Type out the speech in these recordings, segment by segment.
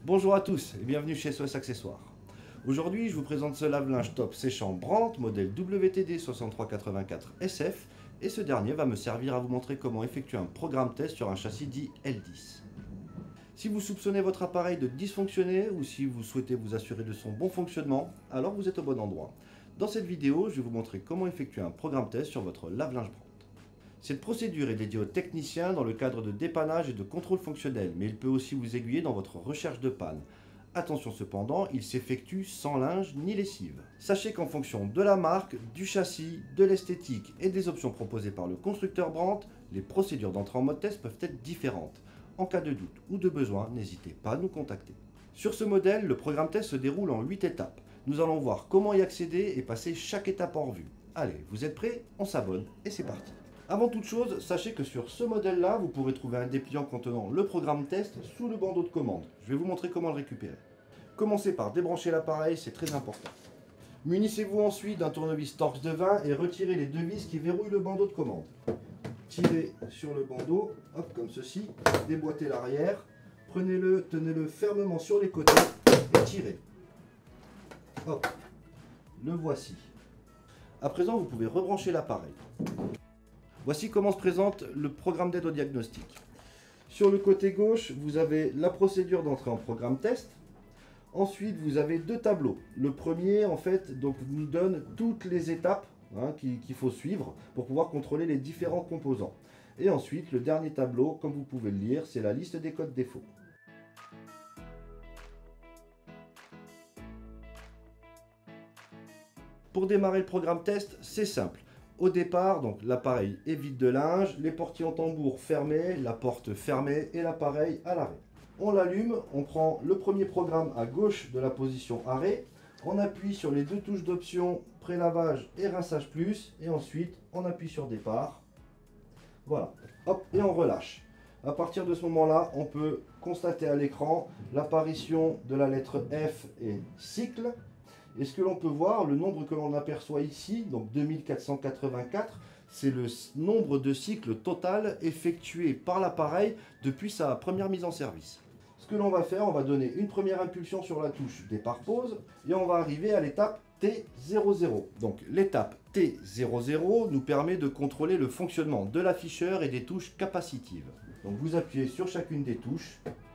Bonjour à tous et bienvenue chez SOS Accessoires. Aujourd'hui, je vous présente ce lave-linge top séchant Brandt modèle WTD 6384 SF et ce dernier va me servir à vous montrer comment effectuer un programme test sur un châssis dit L10. Si vous soupçonnez votre appareil de dysfonctionner ou si vous souhaitez vous assurer de son bon fonctionnement, alors vous êtes au bon endroit. Dans cette vidéo, je vais vous montrer comment effectuer un programme test sur votre lave-linge Brandt. Cette procédure est dédiée aux techniciens dans le cadre de dépannage et de contrôle fonctionnel, mais il peut aussi vous aiguiller dans votre recherche de panne. Attention cependant, il s'effectue sans linge ni lessive. Sachez qu'en fonction de la marque, du châssis, de l'esthétique et des options proposées par le constructeur Brandt, les procédures d'entrée en mode test peuvent être différentes. En cas de doute ou de besoin, n'hésitez pas à nous contacter. Sur ce modèle, le programme test se déroule en 8 étapes. Nous allons voir comment y accéder et passer chaque étape en revue. Allez, vous êtes prêts? On s'abonne et c'est parti. Avant toute chose, sachez que sur ce modèle-là, vous pourrez trouver un dépliant contenant le programme test sous le bandeau de commande. Je vais vous montrer comment le récupérer. Commencez par débrancher l'appareil, c'est très important. Munissez-vous ensuite d'un tournevis Torx de 20 et retirez les deux vis qui verrouillent le bandeau de commande. Tirez sur le bandeau, hop, comme ceci, déboîtez l'arrière, prenez-le, tenez-le fermement sur les côtés et tirez. Hop, le voici. À présent, vous pouvez rebrancher l'appareil. Voici comment se présente le programme d'aide au diagnostic. Sur le côté gauche, vous avez la procédure d'entrée en programme test. Ensuite, vous avez deux tableaux. Le premier, en fait, donc, nous donne toutes les étapes qu'il faut suivre pour pouvoir contrôler les différents composants. Et ensuite, le dernier tableau, comme vous pouvez le lire, c'est la liste des codes défauts. Pour démarrer le programme test, c'est simple. Au départ, donc l'appareil est vide de linge, les portiers en tambour fermés, la porte fermée et l'appareil à l'arrêt. On l'allume, on prend le premier programme à gauche de la position arrêt, on appuie sur les deux touches d'option pré-lavage et rinçage plus, et ensuite on appuie sur départ. Voilà, hop, et on relâche. À partir de ce moment-là, on peut constater à l'écran l'apparition de la lettre F et cycle. Et ce que l'on peut voir, le nombre que l'on aperçoit ici, donc 2484, c'est le nombre de cycles total effectué par l'appareil depuis sa première mise en service. Ce que l'on va faire, on va donner une première impulsion sur la touche départ-pause et on va arriver à l'étape T00. Donc l'étape T00 nous permet de contrôler le fonctionnement de l'afficheur et des touches capacitives. Donc vous appuyez sur chacune des touches.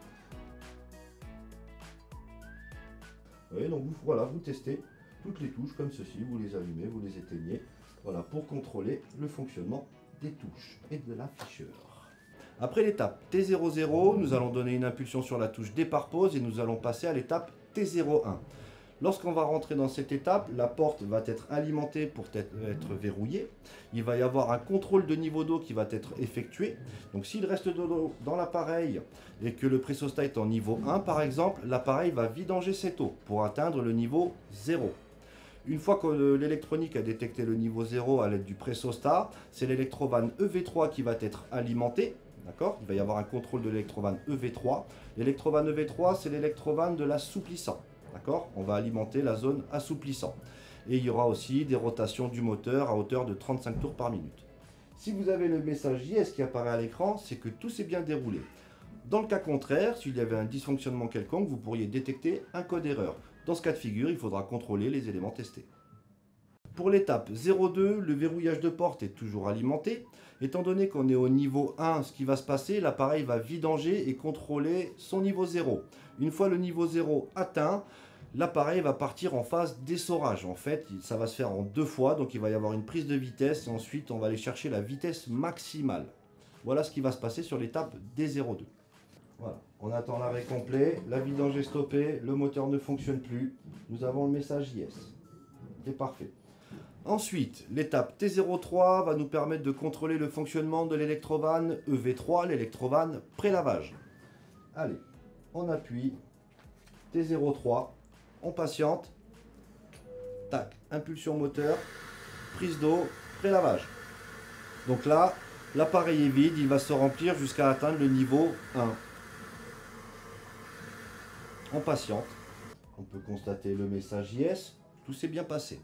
Oui, donc voilà, vous testez toutes les touches comme ceci, vous les allumez, vous les éteignez, voilà, pour contrôler le fonctionnement des touches et de l'afficheur. Après l'étape T00, nous allons donner une impulsion sur la touche départ-pause et nous allons passer à l'étape T01. Lorsqu'on va rentrer dans cette étape, la porte va être alimentée pour être verrouillée. Il va y avoir un contrôle de niveau d'eau qui va être effectué. Donc s'il reste de l'eau dans l'appareil et que le pressostat est en niveau 1 par exemple, l'appareil va vidanger cette eau pour atteindre le niveau 0. Une fois que l'électronique a détecté le niveau 0 à l'aide du pressostat, c'est l'électrovanne EV3 qui va être alimentée. D'accord ? Il va y avoir un contrôle de l'électrovanne EV3. L'électrovanne EV3, c'est l'électrovanne de l'assouplissant. D'accord ? On va alimenter la zone assouplissant. Et il y aura aussi des rotations du moteur à hauteur de 35 tours par minute. Si vous avez le message JS qui apparaît à l'écran, c'est que tout s'est bien déroulé. Dans le cas contraire, s'il y avait un dysfonctionnement quelconque, vous pourriez détecter un code erreur. Dans ce cas de figure, il faudra contrôler les éléments testés. Pour l'étape 02, le verrouillage de porte est toujours alimenté. Étant donné qu'on est au niveau 1, ce qui va se passer, l'appareil va vidanger et contrôler son niveau 0. Une fois le niveau 0 atteint, l'appareil va partir en phase d'essorage. En fait, ça va se faire en deux fois, donc il va y avoir une prise de vitesse et ensuite on va aller chercher la vitesse maximale. Voilà ce qui va se passer sur l'étape D02. Voilà, on attend l'arrêt complet, la vidange est stoppée, le moteur ne fonctionne plus. Nous avons le message yes. C'est parfait. Ensuite, l'étape T03 va nous permettre de contrôler le fonctionnement de l'électrovanne EV3, l'électrovanne pré-lavage. Allez, on appuie, T03, on patiente, tac, impulsion moteur, prise d'eau, pré-lavage. Donc là, l'appareil est vide, il va se remplir jusqu'à atteindre le niveau 1. On patiente, on peut constater le message yes, tout s'est bien passé.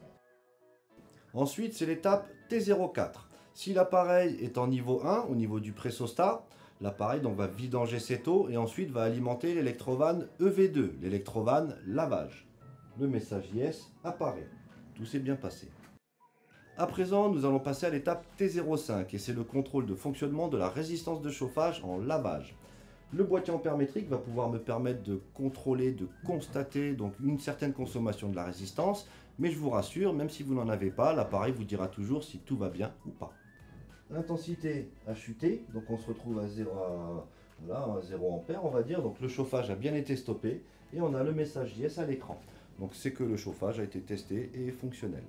Ensuite, c'est l'étape T04. Si l'appareil est en niveau 1, au niveau du pressostat, l'appareil donc va vidanger cette eau et ensuite va alimenter l'électrovan EV2, l'électrovan lavage. Le message Yes apparaît. Tout s'est bien passé. À présent, nous allons passer à l'étape T05 et c'est le contrôle de fonctionnement de la résistance de chauffage en lavage. Le boîtier ampère-métrique va pouvoir me permettre de contrôler, de constater donc une certaine consommation de la résistance, mais je vous rassure, même si vous n'en avez pas, l'appareil vous dira toujours si tout va bien ou pas. L'intensité a chuté, donc on se retrouve à 0 ampère, on va dire, donc le chauffage a bien été stoppé et on a le message Yes à l'écran. Donc c'est que le chauffage a été testé et est fonctionnel.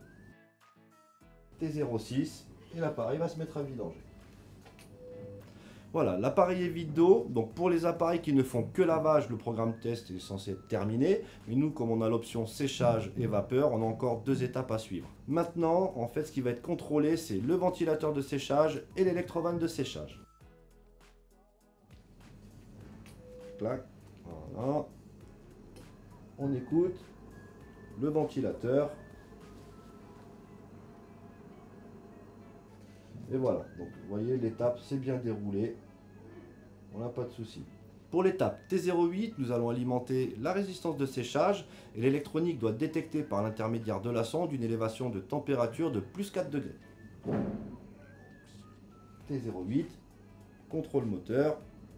T06 et l'appareil va se mettre à vidanger. Voilà, l'appareil est vide d'eau. Donc pour les appareils qui ne font que lavage, le programme test est censé être terminé. Mais nous, comme on a l'option séchage et vapeur, on a encore 2 étapes à suivre. Maintenant, en fait, ce qui va être contrôlé, c'est le ventilateur de séchage et l'électrovan de séchage. Clac, voilà. On écoute le ventilateur. Et voilà, donc vous voyez l'étape s'est bien déroulée, on n'a pas de souci. Pour l'étape T08, nous allons alimenter la résistance de séchage et l'électronique doit détecter par l'intermédiaire de la sonde une élévation de température de plus 4 degrés. T08, contrôle moteur,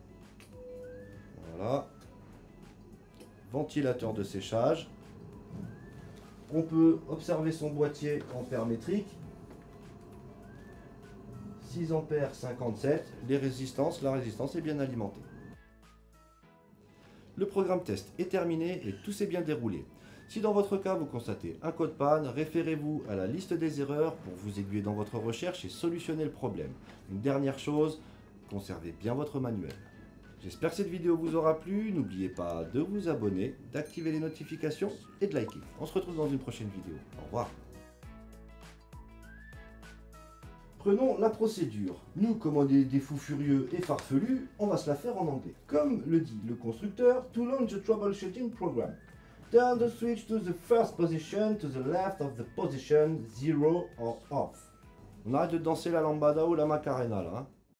voilà, ventilateur de séchage. On peut observer son boîtier ampère métrique. 6 ampères 57, la résistance est bien alimentée. Le programme test est terminé et tout s'est bien déroulé. Si dans votre cas vous constatez un code panne, référez-vous à la liste des erreurs pour vous aiguiller dans votre recherche et solutionner le problème. Une dernière chose, conservez bien votre manuel. J'espère que cette vidéo vous aura plu, n'oubliez pas de vous abonner, d'activer les notifications et de liker. On se retrouve dans une prochaine vidéo. Au revoir. Prenons la procédure. Nous, comme on est des fous furieux et farfelus, on va se la faire en anglais. Comme le dit le constructeur, to launch the troubleshooting program, turn the switch to the first position to the left of the position 0 or off. On arrête de danser la lambada ou la macarena là. Hein.